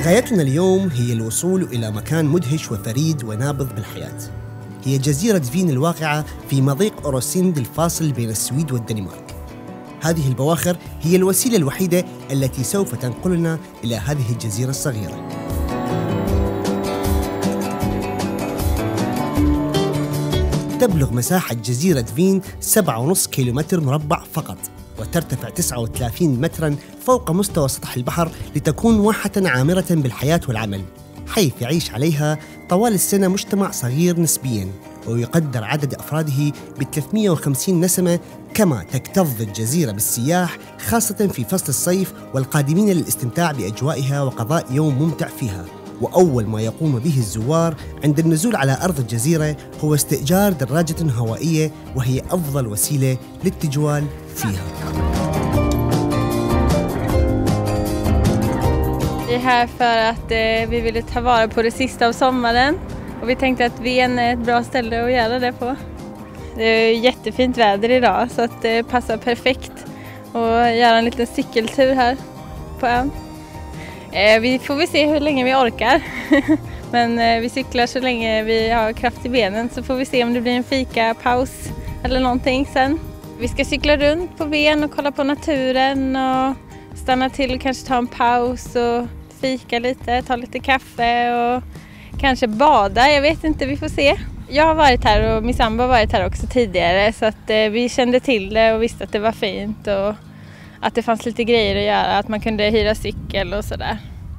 غايتنا اليوم هي الوصول إلى مكان مدهش وفريد ونابض بالحياة. هي جزيرة فين الواقعة في مضيق أوروسيند الفاصل بين السويد والدنمارك. هذه البواخر هي الوسيلة الوحيدة التي سوف تنقلنا إلى هذه الجزيرة الصغيرة. تبلغ مساحة جزيرة فين 7.5 كيلومتر مربع فقط، وترتفع 39 متراً فوق مستوى سطح البحر لتكون واحة عامرة بالحياة والعمل، حيث يعيش عليها طوال السنة مجتمع صغير نسبياً، ويقدر عدد أفراده ب 350 نسمة. كما تكتظ الجزيرة بالسياح خاصة في فصل الصيف والقادمين للاستمتاع بأجوائها وقضاء يوم ممتع فيها. وأول ما يقوم به الزوار عند النزول على أرض الجزيرة هو استئجار دراجة هوائية، وهي أفضل وسيلة للتجوال فيها. Vi är här för att vi ville ta vara på det sista av sommaren och vi tänkte att Ven är ett bra ställe att göra det på. Det är jättefint väder idag så att det passar perfekt att göra en liten cykeltur här på ön. Vi får väl se hur länge vi orkar, men vi cyklar så länge vi har kraft i benen, så får vi se om det blir en fikapaus eller någonting sen. Vi ska cykla runt på Ven och kolla på naturen och stanna till och kanske ta en paus och fika lite, ta lite kaffe och kanske bada, jag vet inte, vi får se. Jag har varit här och min sambo har varit här också tidigare, så att vi kände till det och visste att det var fint och att det fanns lite grejer att göra, att man kunde hyra cykel och sådär.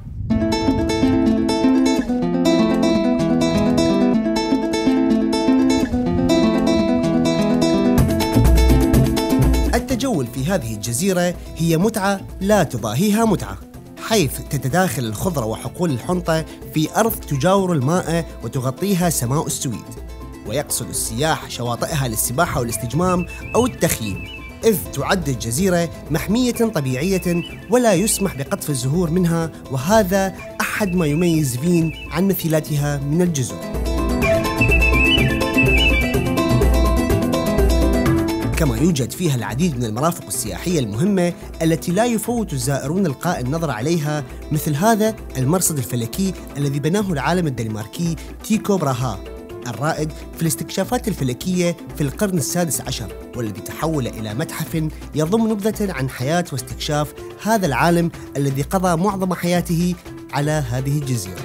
التجول في هذه الجزيرة هي متعة لا تضاهيها متعة، حيث تتداخل الخضرة وحقول الحنطة في أرض تجاور الماء وتغطيها سماء السويد. ويقصد السياح شواطئها للسباحة والاستجمام أو التخييم، إذ تعد الجزيرة محمية طبيعية ولا يسمح بقطف الزهور منها، وهذا أحد ما يميز فين عن مثيلاتها من الجزر. كما يوجد فيها العديد من المرافق السياحية المهمة التي لا يفوت الزائرون إلقاء النظر عليها، مثل هذا المرصد الفلكي الذي بناه العالم الدنماركي تيكو براها، الرائد في الاستكشافات الفلكية في القرن السادس عشر، والذي تحول إلى متحف يضم نبذة عن حياة واستكشاف هذا العالم الذي قضى معظم حياته على هذه الجزيرة.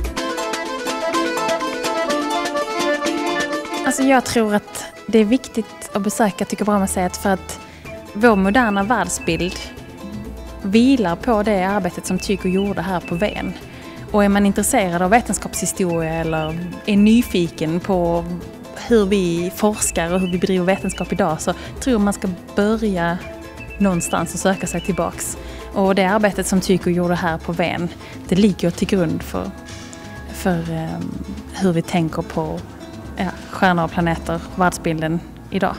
Alltså jag tror att det är viktigt att besöka Tycho Brahe-museet för att vår moderna världsbild vilar på det arbetet som Tycho gjorde här på Ven. Och är man intresserad av vetenskapshistoria eller är nyfiken på hur vi forskar och hur vi bedriver vetenskap idag, så tror jag man ska börja någonstans och söka sig tillbaks. Och det arbetet som Tycho gjorde här på Ven, det ligger till grund för hur vi tänker på stjärnor och planeter, världsbilden idag.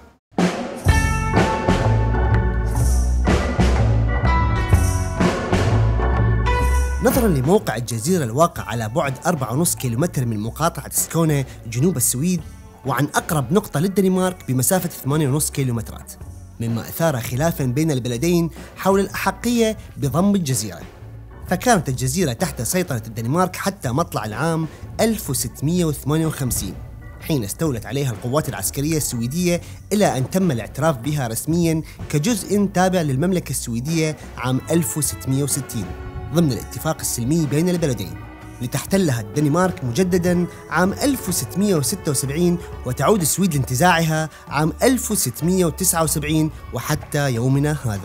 نظراً لموقع الجزيرة الواقع على بعد 4.5 كيلومتر من مقاطعة سكونة جنوب السويد، وعن أقرب نقطة للدنمارك بمسافة 8.5 كيلومترات، مما أثار خلافاً بين البلدين حول الأحقية بضم الجزيرة. فكانت الجزيرة تحت سيطرة الدنمارك حتى مطلع العام 1658، حين استولت عليها القوات العسكرية السويدية، إلى أن تم الاعتراف بها رسمياً كجزء تابع للمملكة السويدية عام 1660 ضمن الاتفاق السلمي بين البلدين، لتحتلها الدنمارك مجدداً عام 1676 وتعود السويد لانتزاعها عام 1679 وحتى يومنا هذا.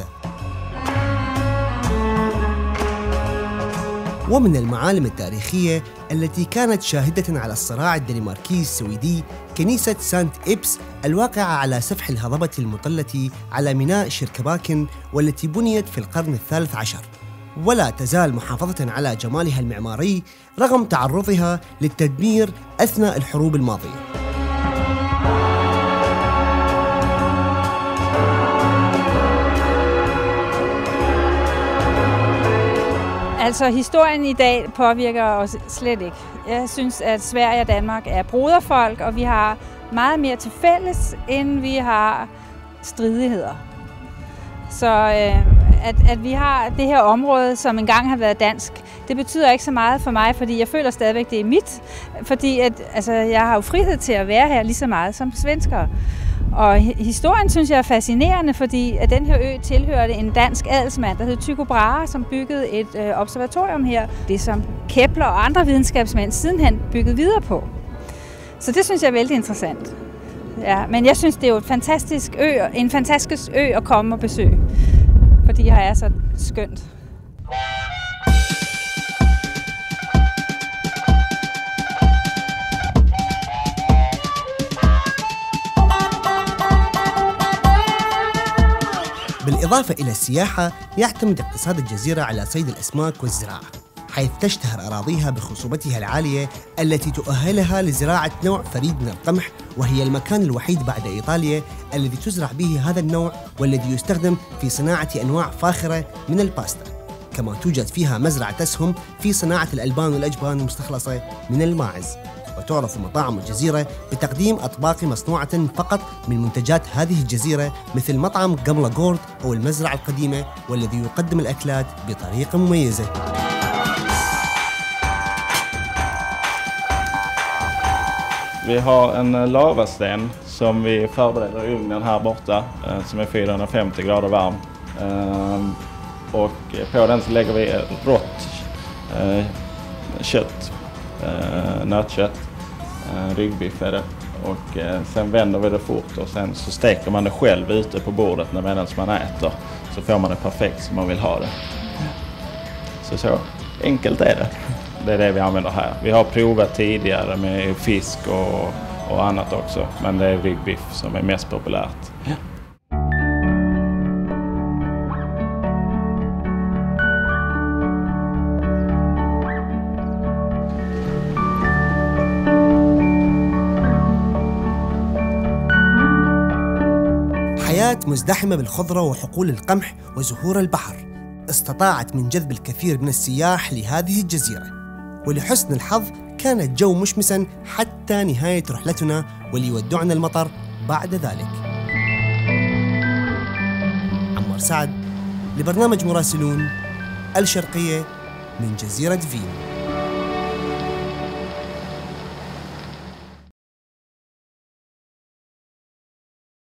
ومن المعالم التاريخية التي كانت شاهدة على الصراع الدنماركي السويدي كنيسة سانت إبس الواقعة على سفح الهضبة المطلة على ميناء شيركباكن، والتي بنيت في القرن الثالث عشر، ولا تزال محافظة على جمالها المعماري رغم تعرضها للتدمير أثناء الحروب الماضية. Altså, historien i dag påvirker os slet ikke. Jeg synes, at Sverige og Danmark er broderfolk, og vi har meget mere til fælles, end vi har stridigheder. Så at vi har det her område, som engang har været dansk, Det betyder ikke så meget for mig, fordi jeg føler stadigvæk, det er mit. Fordi jeg har jo frihed til at være her lige så meget som svenskere. Og historien synes jeg er fascinerende, fordi at den her ø tilhørte en dansk adelsmand, der hed Tycho Brahe, som byggede et observatorium her. Det som Kepler og andre videnskabsmænd sidenhen byggede videre på. Så det synes jeg er vældig interessant. Ja, men jeg synes, det er jo en fantastisk ø at komme og besøge, fordi her er så skønt. بالإضافة إلى السياحة يعتمد اقتصاد الجزيرة على صيد الأسماك والزراعة، حيث تشتهر أراضيها بخصوبتها العالية التي تؤهلها لزراعة نوع فريد من القمح، وهي المكان الوحيد بعد إيطاليا الذي تزرع به هذا النوع والذي يستخدم في صناعة أنواع فاخرة من الباستا. كما توجد فيها مزرعة أسهم في صناعة الألبان والأجبان المستخلصة من الماعز. وتعرف مطاعم الجزيرة بتقديم أطباق مصنوعة فقط من منتجات هذه الجزيرة، مثل مطعم قملة جورد أو المزرعة القديمة، والذي يقدم الأكلات بطريقة مميزة. Vi har en lavasten som vi förbereder i ugnen här borta, som är 450 grader varm. Och på den så lägger vi rått kött, nötkött, ryggbiff är det. Och sen vänder vi det fort och sen så steker man det själv ute på bordet medan man äter. Så får man det perfekt som man vill ha det. Så enkelt är det. Det är det vi använder här. Vi har provat tidigare med fisk och annat också. Men det är ryggbiff som är mest populärt. حياة مزدحمة بالخضرة وحقول القمح وزهور البحر استطاعت من جذب الكثير من السياح لهذه الجزيرة، ولحسن الحظ كان الجو مشمساً حتى نهاية رحلتنا وليودعنا المطر بعد ذلك. عمار سعد لبرنامج مراسلون الشرقية من جزيرة فين.